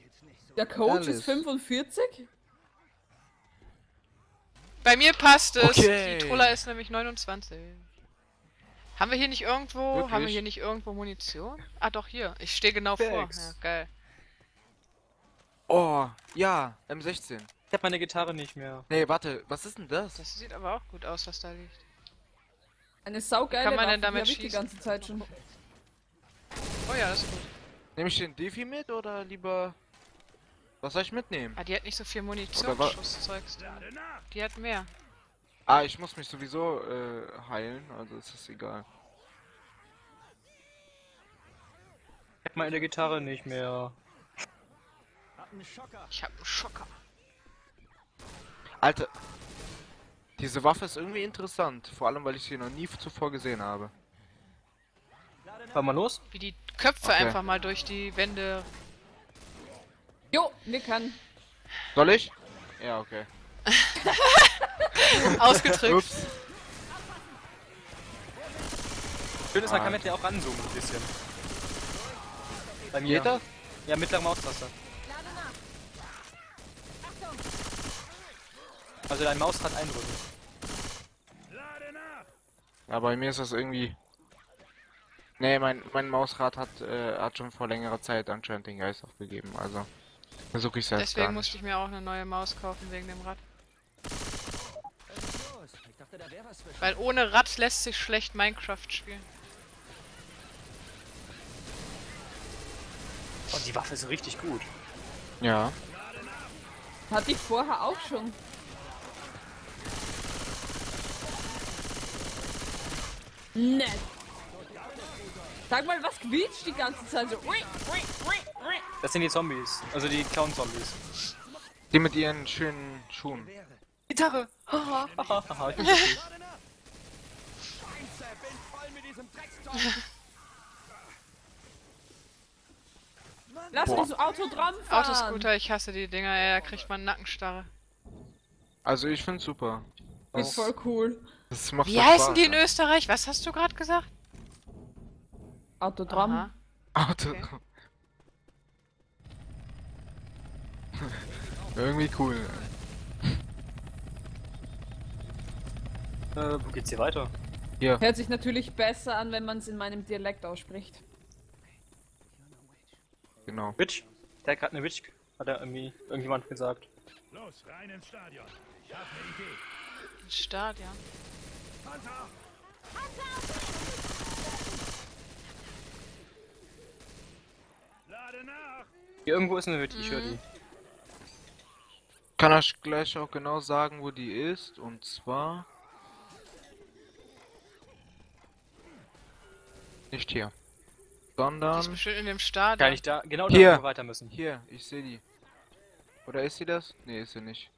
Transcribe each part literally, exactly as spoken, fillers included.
Der Coach Alice. ist fünfundvierzig? Bei mir passt es. Okay. Die Troller ist nämlich neunundzwanzig. Haben wir hier nicht irgendwo, Wirklich? haben wir hier nicht irgendwo Munition? Ah doch, hier. Ich stehe genau vor. Thanks. Ja, geil. Oh, ja, M sechzehn. Ich hab meine Gitarre nicht mehr. Nee, warte, was ist denn das? Das sieht aber auch gut aus, was da liegt. Eine saugeile Kann man Waffe, denn damit die hab ich die schießen? ganze Zeit schon. Oh ja, das ist gut. Nehme ich den Defi mit oder lieber... Was soll ich mitnehmen? Ah, die hat nicht so viel Munition, Oder wa- Schusszeugs drin. Die hat mehr. Ah, ich muss mich sowieso äh, heilen, also ist das egal. Ich hab meine Gitarre nicht mehr. Ich hab einen Schocker. Alter, diese Waffe ist irgendwie interessant, vor allem weil ich sie noch nie zuvor gesehen habe. Fahr mal los. Wie die Köpfe Okay. einfach mal durch die Wände. Jo, wir können. Soll ich? Ja, okay. Ausgedrückt. Ups. Schön ist, man Ah. kann mit der auch ranzoomen ein bisschen. Bei mir. Geht das? Ja, mittlere Maustaste. Also dein Mausrad eindrücken. Ja, bei mir ist das irgendwie... Nee, mein, mein Mausrad hat, äh, hat schon vor längerer Zeit anscheinend den Geist aufgegeben, also versuche ich es jetzt Deswegen gar musste nicht. ich mir auch eine neue Maus kaufen wegen dem Rad. Weil ohne Rad lässt sich schlecht Minecraft spielen. Und die Waffe ist richtig gut. Ja. Hatte ich vorher auch schon. Nett. Sag mal, was quietscht die ganze Zeit so? Ui, ui, ui, ui. Das sind die Zombies. Also die Clown-Zombies. Die mit ihren schönen Schuhen. Gitarre! Haha, haha, haha, ich bin lustig. Lass Boah. uns Auto dran fahren. Autoscooter, ich hasse die Dinger, ey, da kriegt man Nackenstarre. Also ich find's super. Ist voll cool. Das macht Wie doch heißen Spaß, die in ja. Österreich? Was hast du gerade gesagt? Autodram. Aha. Auto. Okay. Irgendwie cool. Äh, wo geht's hier weiter? Hier. Hört sich natürlich besser an, wenn man es in meinem Dialekt ausspricht. Genau. Witch? Der hat gerade eine Witch, hat er irgendwie irgendjemand gesagt. Los, rein ins Stadion. Ich hab eine Idee. Ein Stadion. Panther! Lade nach! Hier irgendwo ist eine Witch, ich höre die. Kann euch gleich auch genau sagen, wo die ist. Und zwar... Nicht hier. Die ist Sondern... bestimmt in dem Kann Stadion. ich da, genau Hier. da, wo wir weiter müssen. Hier, ich sehe die. Oder ist sie das? Nee, ist sie nicht.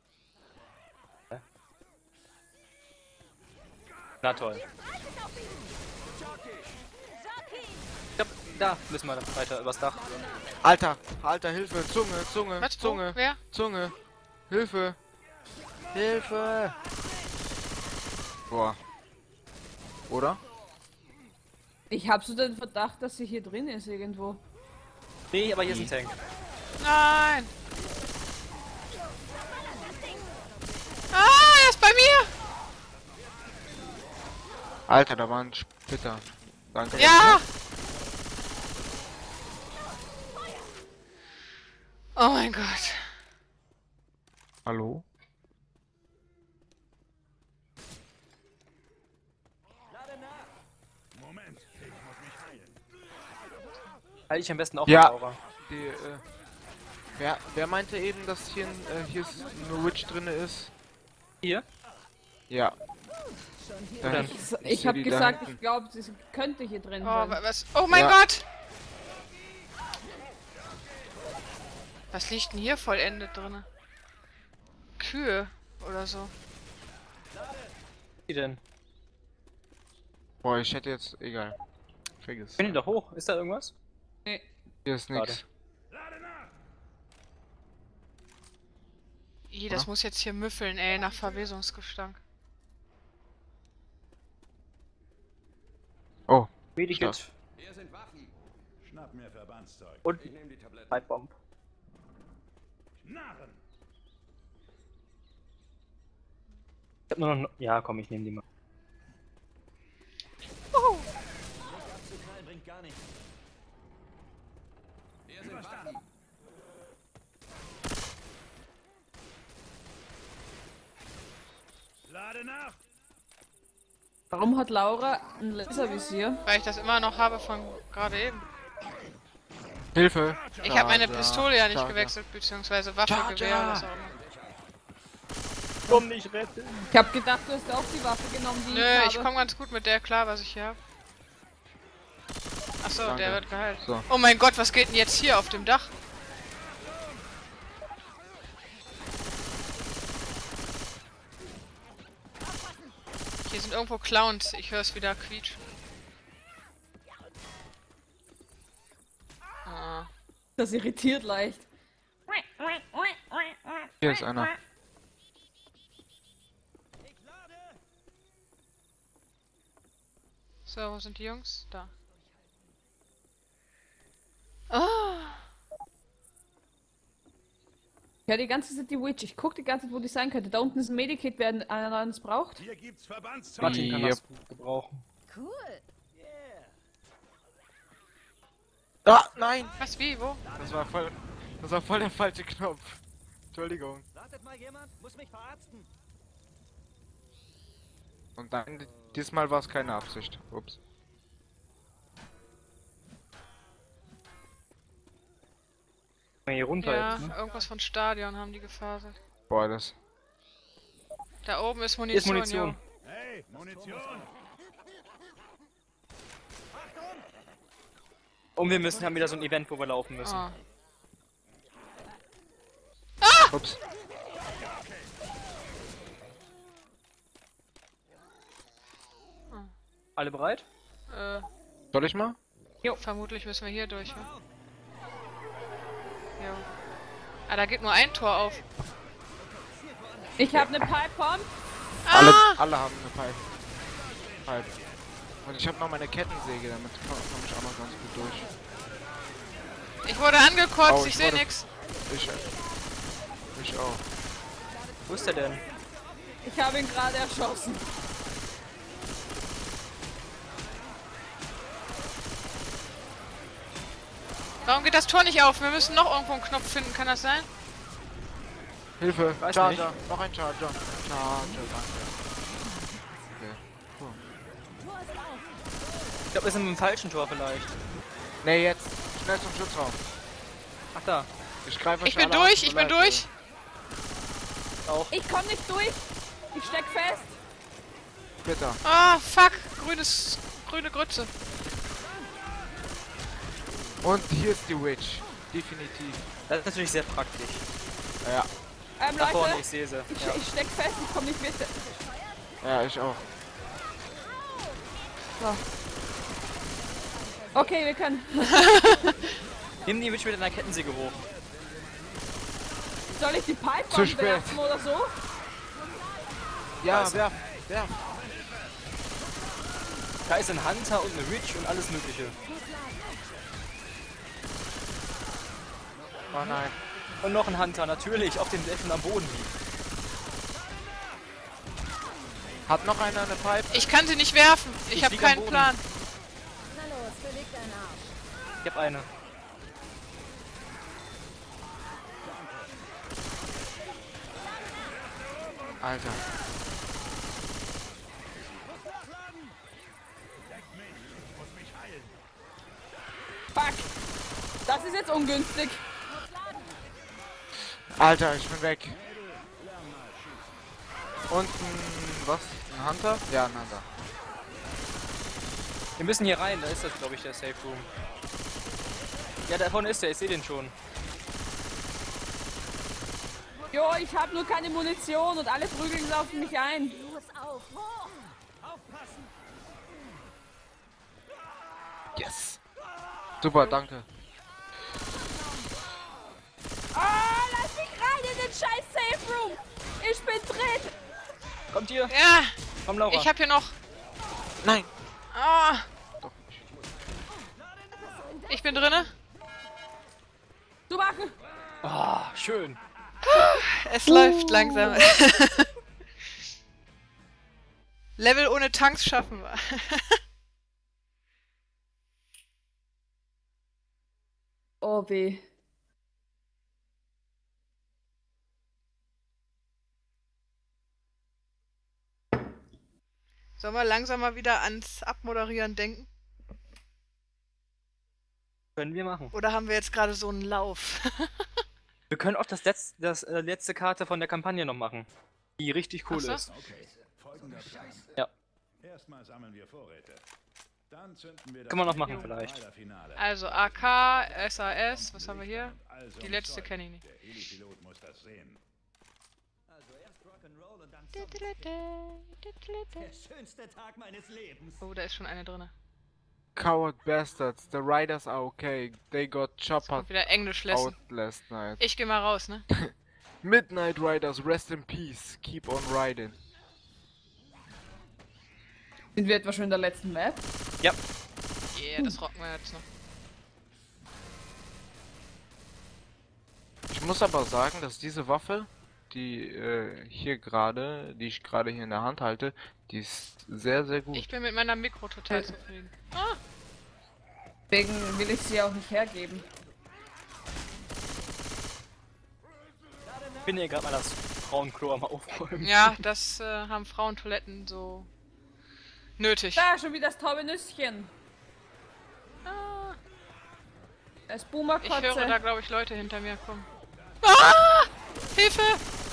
Na toll. Ich glaub, da müssen wir weiter übers Dach. Alter! Alter, Hilfe! Zunge! Zunge! Was? Wo? Zunge! Wer? Zunge! Hilfe! Hilfe! Boah. Oder? Ich hab so den Verdacht, dass sie hier drin ist irgendwo. Nee, aber hier ist ein Tank. Nein! Ah, er ist bei mir! Alter, da war ein Splitter. Danke. Ja! Oh mein Gott. Hallo? Moment, ich muss mich heilen. Halt ich am besten auch Ja. mit Aura. Die, äh, wer, wer meinte eben, dass hier, ein, äh, hier ist eine Witch drinne ist? Hier? Ja. Da dann? hinten. Ich, ich seh hab die da gesagt, hinten. ich glaube, sie könnte hier drin Oh, sein. wa- was? Oh mein Ja. Gott! Was liegt denn hier vollendet drin? Kühe oder so. Wie denn? Boah, ich hätte jetzt... Egal. Vergiss. Bin ich doch hoch. Ist da irgendwas? Nee. Hier ist nix. Lade nach! Ih, das Oder? muss jetzt hier müffeln, ey, nach Verwesungsgestank. Oh. Medikit Hier sind Waffen. Schnapp mir Verbandszeug. und Ich nehme die Tabletten. Pipebomb. Narren! Ich hab nur noch. Ja, komm, ich nehme die mal. Überstanden! Lade nach! Warum hat Laura ein Laservisier? Weil ich das immer noch habe von gerade eben. Hilfe! Ich habe meine Charger, Pistole ja nicht Charger. gewechselt, beziehungsweise Waffe, Charger. Gewehr, was auch immer. Komm, nicht retten! Ich hab gedacht, du hast auch die Waffe genommen, die Nö, ich ich habe. komme ganz gut mit der klar, was ich hier habe. Achso, Danke. der wird geheilt. So. Oh mein Gott, was geht denn jetzt hier auf dem Dach? Hier sind irgendwo Clowns, ich höre es wieder quietschen. Ah. Das irritiert leicht. Hier ist einer. So, wo sind die Jungs? Da. Ah! Ja, die ganze Zeit die Witch. Ich guck die ganze Zeit, wo die sein könnte. Da unten ist ein Medikit, wer einer eins braucht. Hier gibt's Verbandszeit! Martin kann Yep. das gut gebrauchen. Cool. Ah, nein! Was, wie, wo? Das war voll. Das war voll der falsche Knopf. Entschuldigung. Wartet mal jemand, muss mich verarzten. Und dann, diesmal war es keine Absicht. Ups. Mal hier runter Ja, jetzt, ne? irgendwas von Stadion haben die gefaselt. Boah, das. Da oben ist Hier ist Munition, Munition. jo. Hey, Munition! Und wir müssen haben wieder so ein Event, wo wir laufen müssen. Ah. Ups. Alle bereit? Äh, Soll ich mal? vermutlich müssen wir hier durch, ne? Jo. Ah, da geht nur ein Tor auf. Ich habe eine Pipe Bomb. Alle, Ah! alle haben eine Pipe. Pipe. Und ich habe noch meine Kettensäge, damit komme komm ich auch noch ganz gut durch. Ich wurde angekotzt, Oh, ich ich sehe wurde- nix. Ich. Ich auch. Wo ist der denn? Ich habe ihn gerade erschossen. Warum geht das Tor nicht auf? Wir müssen noch irgendwo einen Knopf finden, kann das sein? Hilfe! Weiß Charger! Noch ein Charger! Charger, danke. Okay. Puh. Ich glaube, wir sind im falschen Tor vielleicht. Nee, jetzt! Schnell zum Schutzraum! Ach da, Ich greife Ich euch bin alle an, durch, tut ich mir bin leid, durch. auch. Ich komme nicht durch. Ich steck fest. Bitte. Ah, fuck. Grünes, grüne Grütze. Und hier ist die Witch. Definitiv. Das ist natürlich sehr praktisch. Ja, Ähm, Da vorne, Leute, ich sehe sie. ich, Ja. ich steck fest. Ich komme nicht mit. ja, ich auch. So. Okay, wir können. Nimm die Witch mit einer Kettensäge hoch. Soll ich die Pipe Zu Bomb spät. werfen oder so? Ja, Scheiße. werf, werf. Da ist ein Hunter und eine Witch und alles mögliche. Oh nein. Und noch ein Hunter, natürlich, auf dem der schon am Boden liegt. Hat noch einer eine Pipe? Ich kann sie nicht werfen. Ich, Ich habe lieg am keinen Boden. Plan. Na los, beweg deinen Arsch. Ich hab eine. Alter. Fuck. Das ist jetzt ungünstig. Alter, ich bin weg. Und ein, was? Ein Hunter? Ja, ein Hunter. Wir müssen hier rein, da ist das, glaube ich, der Safe Room. Ja, da vorne ist der, ich sehe den schon. Jo, ich habe nur keine Munition und alle prügeln sich auf mich ein. Los auf, hoch! Yes. Super, danke. Ah, lass mich rein in den scheiß Safe Room. Ich bin drin. Kommt hier, Ja, komm Laura. ich habe hier noch. Nein. Ah, Doch nicht. ich bin drinne. Du machen. Ah, schön. Es läuft langsam. Level ohne Tanks schaffen wir. Oh weh. Sollen wir langsam mal wieder ans Abmoderieren denken? Können wir machen. Oder haben wir jetzt gerade so einen Lauf? Wir können auch das, Letz-, das äh, letzte Karte von der Kampagne noch machen. Die richtig cool Ach so. ist. Okay, folgender Plan. Ja. Erstmal sammeln wir Vorräte. Dann zünden wir das Kann man noch machen Video vielleicht. im Finale. Also A K, S A S, was haben wir hier? Also Die um letzte Zeug. kenne ich nicht. Der Heli-Pilot muss das sehen. Also erst Rock'n'Roll und dann Zombie. Der schönste Tag meines Lebens. Oh, da ist schon eine drin. Coward bastards, the riders are okay. They got choppered Kommt wieder Englisch lesen. out last night. Ich geh mal raus, ne? Midnight Riders, rest in peace. Keep on riding. Sind wir etwa schon in der letzten Map? Ja. Yeah, das rocken wir jetzt noch. Ich muss aber sagen, dass diese Waffe, die äh, hier gerade, die ich gerade hier in der Hand halte, die ist sehr, sehr gut. Ich bin mit meiner Mikro total zufrieden. Ah, Deswegen will ich sie auch nicht hergeben. Ich bin hier gerade mal das Frauenklo am Aufräumen. ja, das äh, haben Frauentoiletten so nötig. Da, schon wieder das taube Nüsschen. Ah, Das ich Boomerkotze. höre da, glaube ich, Leute hinter mir kommen. Ah! Hilfe!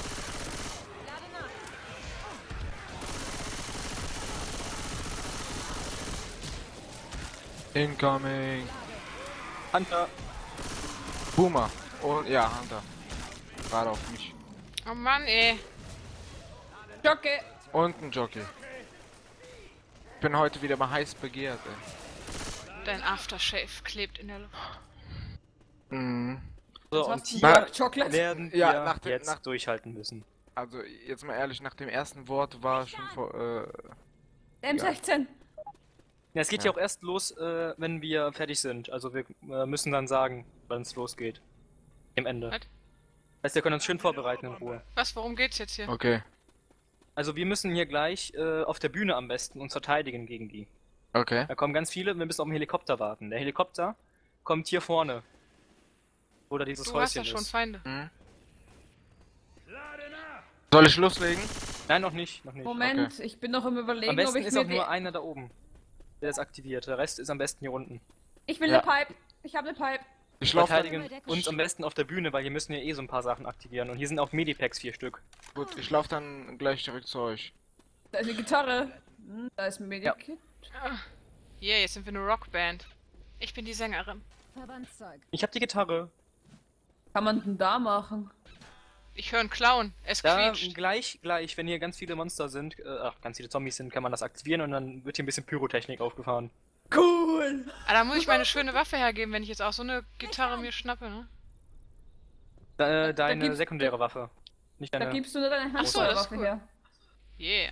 Incoming. Hunter. Boomer. Und ja, Hunter. Gerade auf mich. Oh Mann, ey. Jocke. Und ein Jockey. Ich bin heute wieder mal heiß begehrt, ey. Dein Aftershave klebt in der Luft. Mhm. So, Was und hast du hier gesagt? Chocolate? werden wir Ja, nach dem- jetzt nach- durchhalten müssen. Also jetzt mal ehrlich, nach dem ersten Wort war schon vor, äh, M sechzehn. Ja, es geht ja auch erst los, äh, wenn wir fertig sind. Also wir äh, müssen dann sagen, wann es losgeht. Im Ende. Was? Heißt, wir können uns schön vorbereiten in Ruhe. Was, worum geht's jetzt hier? okay. Also wir müssen hier gleich äh, auf der Bühne am besten uns verteidigen gegen die. Okay. Da kommen ganz viele, wir müssen auf den Helikopter warten. Der Helikopter kommt hier vorne. Wo da dieses Du hast Häuschen ja schon ist. Feinde. Mhm. Lade nach! Soll ich loslegen? Nein, noch nicht, noch nicht. Moment, ich bin noch im Überlegen, Am besten ob ich ist mir auch nur die... einer da oben, der das aktiviert. Der Rest ist am besten hier unten. Ich will Ja. eine Pipe. Ich habe eine Pipe. Ich laufe Verteidigen uns am besten auf der Bühne, weil hier müssen ja eh so ein paar Sachen aktivieren. Und hier sind auch Medipacks, vier Stück. gut, ich laufe dann gleich direkt zu euch. Da ist eine Gitarre. Hm, da ist ein Medikit. Yeah, jetzt sind wir eine Rockband. Ich bin die Sängerin. Verbandszeug. Ich habe die Gitarre. Kann man denn da machen? Ich höre einen Clown. Es Da quietscht. gleich, gleich, wenn hier ganz viele Monster sind, äh, ach, ganz viele Zombies sind, kann man das aktivieren und dann wird hier ein bisschen Pyrotechnik aufgefahren. Cool. Ah, da muss ich meine schöne Waffe hergeben, wenn ich jetzt auch so eine Gitarre mir schnappe, ne? Da, äh, deine gibt's- sekundäre Waffe. Nicht Da deine. gibst du nur deine Ach so, das ist Handfeuerwaffe cool. her. Yeah.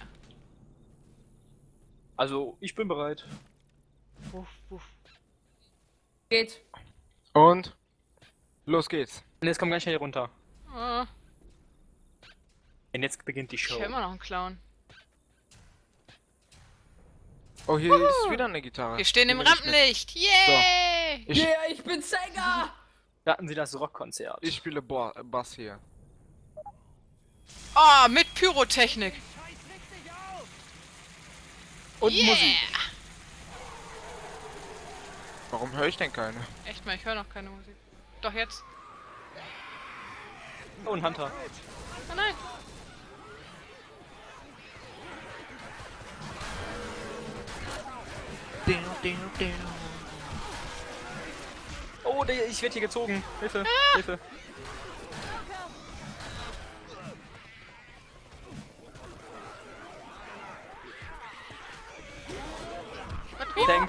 Also, ich bin bereit. Wuff, wuff. Geht. Und los geht's. Und jetzt komm ganz schnell hier runter. Ah, Und jetzt beginnt die ich Show. höre immer noch einen Clown. Oh, hier ist wieder eine Gitarre. Wir stehen im Nehme ich mit. Rampenlicht. Yeah! Ich, Yeah, ich bin Sänger. Starten Sie das Rockkonzert. ich spiele Bo Bass hier. Oh, mit Pyrotechnik. Und Yeah! Musik. Warum höre ich denn keine? Echt mal, ich höre noch keine Musik. Doch jetzt. Oh, ein Hunter. Oh nein. Oh, der, ich werde hier gezogen. Hilfe, Hilfe. Was wie? Tank.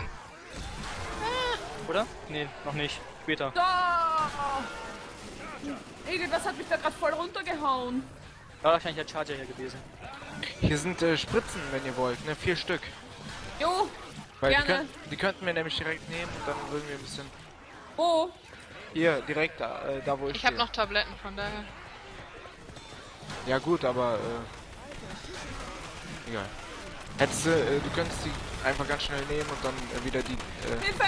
Oder? Nee, noch nicht. Später. Da. Irgendwas hat mich da gerade voll runtergehauen. War wahrscheinlich der Charger hier gewesen. Hier sind äh, Spritzen, wenn ihr wollt, ne? Vier Stück. Jo. Weil die, Gerne. könnt, die könnten wir nämlich direkt nehmen und dann würden wir ein bisschen... Wo? Hier, direkt da, äh, da wo ich Ich habe stehe. noch Tabletten, von daher. Ja gut, aber äh, egal. Hättest du, äh, du könntest die einfach ganz schnell nehmen und dann äh, wieder die. Äh, Hilfe!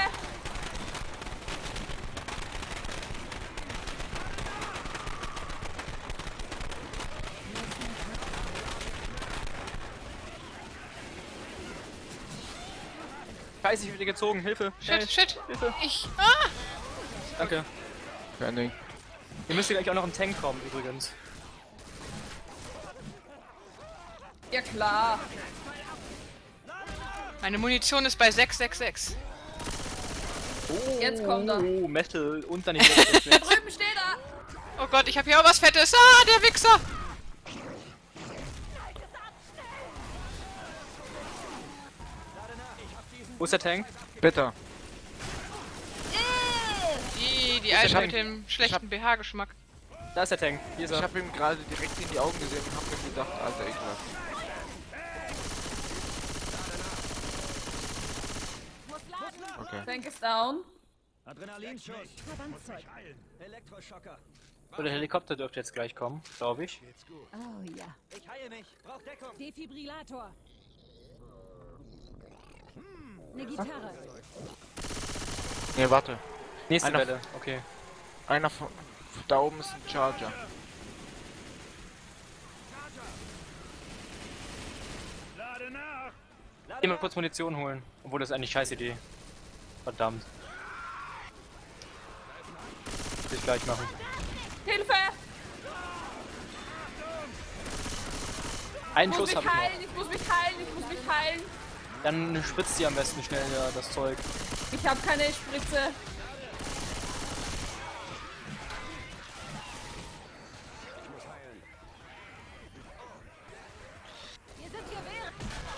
Scheiße, ich werde gezogen. Hilfe. Shit, Schnell. shit. Hilfe. Ich. Ah! Danke. kein Ding. Ihr müsst gleich auch noch im Tank kommen, übrigens. Ja klar. Meine Munition ist bei sechs sechs sechs. Oh, Jetzt kommt er. Oh, Metal und dann die Metal. Da drüben steht er! Oh Gott, ich habe hier auch was Fettes. Ah, der Wichser! Wo ist der Tank? Bitte. Die, die Alte hab- mit dem schlechten B H-Geschmack. Da ist der Tank. Hier ist Ich er. habe ihm gerade direkt in die Augen gesehen und habe mir gedacht, alter ekelhaft. Okay. Tank ist down. Adrenalinschuss. Elektroschocker. So, der Helikopter dürfte jetzt gleich kommen, glaube ich. Oh ja. Ich heile mich. Brauch Deckung. Defibrillator. Eine Gitarre. Ne, warte. Nächste Einer- Welle. Okay. Einer von da oben ist ein Charger. Lade nach! Geh mal kurz Munition holen. Obwohl, das ist eigentlich scheiß Idee. Verdammt. Will ich gleich machen. Hilfe! Einen Ich muss Schuss mich habe ich heilen, ich muss mich heilen, ich muss mich heilen. noch. Dann spritzt sie am besten schnell ja, das Zeug. Ich habe keine Spritze. Wir sind hier wer?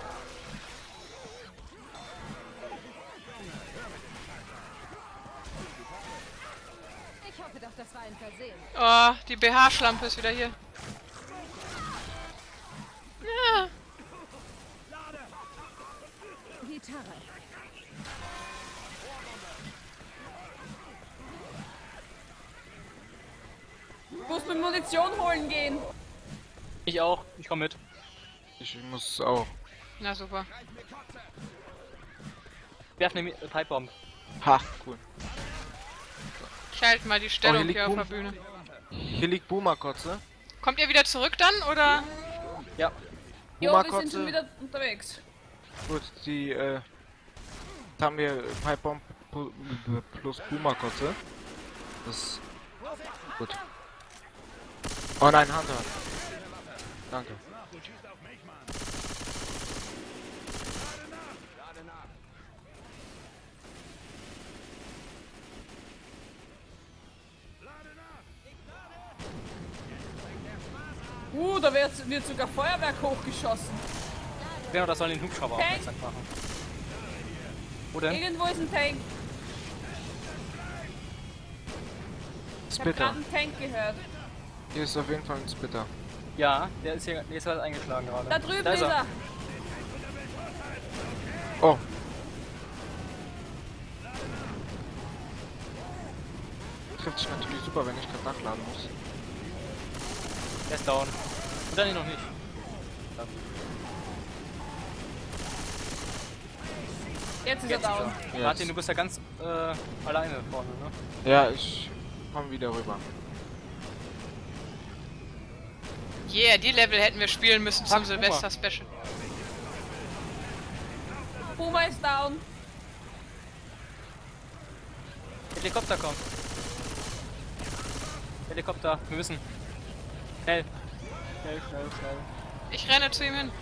Ich hoffe doch, das war ein Versehen. Oh, die B H-Schlampe ist wieder hier. Ja. Gitarre. Ich muss mir Munition holen gehen. Ich auch. Ich komme mit. Ich muss auch. Na super. Werf eine Mi- äh, Pipebomb. Ha, cool. Ich halte mal die Stellung liegt hier auf der Boom. Bühne. Hier liegt Boomer-Kotze. Kommt ihr wieder zurück dann, oder? Ja. Jo, wir sind Boomer-Kotze. schon wieder unterwegs. Gut, die, äh, jetzt haben wir Pipebomb pu- plus Boomer-Kotze. Das ist gut. Oh nein, Hunter. Danke. Uh, da wird, wird sogar Feuerwerk hochgeschossen. Genau, das soll den Hubschrauber Tank. aufmerksam machen. Wo denn? Irgendwo ist ein Tank. Ich habe Spitter. gerade einen Tank gehört. Hier ist auf jeden Fall ein Spitter. Ja, der ist hier, der ist halt eingeschlagen gerade. Da drüben Da ist er. Oh. Trifft sich natürlich super, wenn ich gerade nachladen muss. Der ist down. Oder nee, noch nicht. Jetzt ist er Jetzt ist down. er. Jetzt. Martin, du bist ja ganz äh, alleine vorne, ne? Ja, ich komme wieder rüber. Yeah, die Level hätten wir spielen müssen zum Fuck, Silvester-Special. Puma ist down. Helikopter kommt. Helikopter, wir müssen. Schnell. Schnell, schnell, schnell. Ich renne zu ihm hin.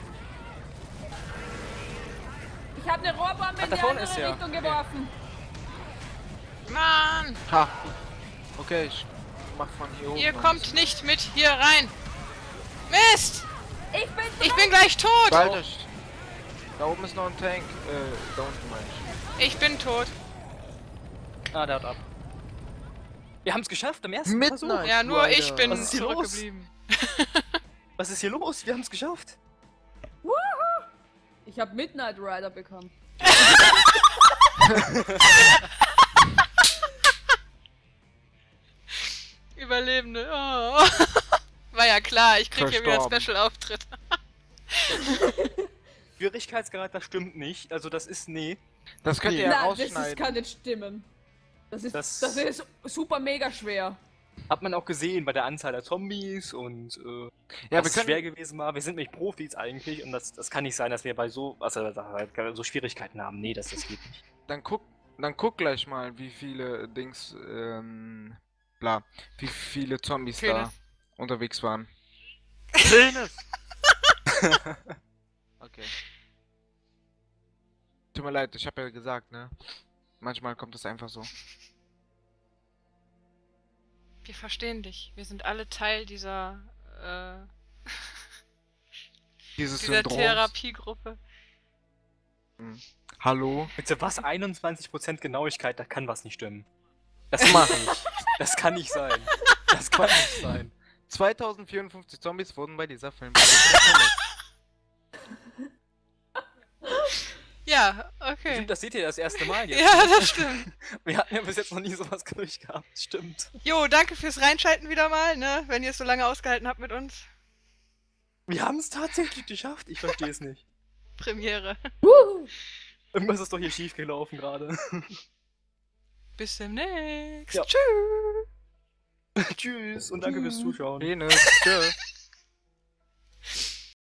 Ich habe eine Rohrbombe Ach, in da die vorne andere ist er. Richtung Okay. geworfen. Mann! Ha! Okay, ich mach von hier oben. Ihr noch kommt ein nicht mit hier rein. Mist! Ich bin Ich bin gleich tot! bisschen. Alter, st- da oben ist noch ein Tank. Äh, da unten meine ich. Ich bin tot. Ah, der haut ab. Wir haben es geschafft am ersten Versuch. Midnight Ja, nur Rider. ich bin Was ist hier los? zurückgeblieben. Was ist hier los? Wir haben es geschafft. Ich habe Midnight Rider bekommen. Überlebende. Oh. War ja klar, ich krieg hier wieder Verstorben. Special-Auftritt. Schwierigkeitsgrad, das stimmt nicht. Also das ist, nee. Das könnt Nee. ihr ja Nein, das ist, rausschneiden. kann nicht stimmen. Das ist, Das- das, ist super mega schwer. Hat man auch gesehen bei der Anzahl der Zombies und äh, Ja, dass wir es können, schwer gewesen war. Wir sind nicht Profis eigentlich und das, das kann nicht sein, dass wir bei so, also, so Schwierigkeiten haben. Nee, das, das geht nicht. dann guck, dann guck gleich mal, wie viele Dings, ähm, bla, wie viele Zombies Penis. da unterwegs waren. Penis! Okay. Tut mir leid, ich habe ja gesagt, ne? Manchmal kommt es einfach so. Wir verstehen dich. Wir sind alle Teil dieser, äh, Dieses dieser Syndrom. Therapiegruppe. Hallo? Bitte was? einundzwanzig Prozent Genauigkeit, da kann was nicht stimmen. Das mache ich. Das kann nicht sein. Das kann nicht sein. zweitausendvierundfünfzig Zombies wurden bei dieser Filmproduktion verletzt. Ja, okay. Das seht ihr das erste Mal jetzt. Ja, das stimmt. Wir hatten ja bis jetzt noch nie sowas durchgehabt. Stimmt. Jo, danke fürs Reinschalten wieder mal, ne? Wenn ihr es so lange ausgehalten habt mit uns. Wir haben es tatsächlich geschafft. Ich verstehe es nicht. Premiere. Irgendwas ist doch hier schief gelaufen gerade. Bis demnächst. Ja. Tschüss. Tschüss und danke fürs Zuschauen. Penis, tschö.